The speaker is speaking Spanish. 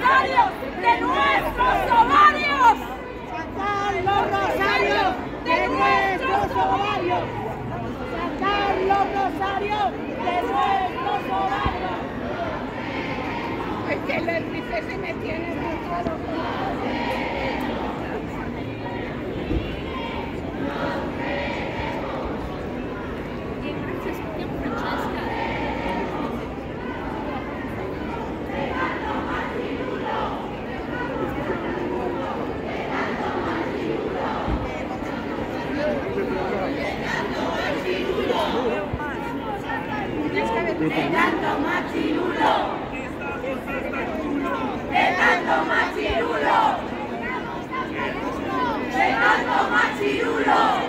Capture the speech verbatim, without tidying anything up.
rosarios de nuestros ovarios. Sacar los rosarios de nuestros ovarios. Sacar los rosarios de nuestros ovarios. Es que el trife se me tiene dentro de los ovarios. Fernando Machirulo, Fernando Machirulo, Fernando Machirulo.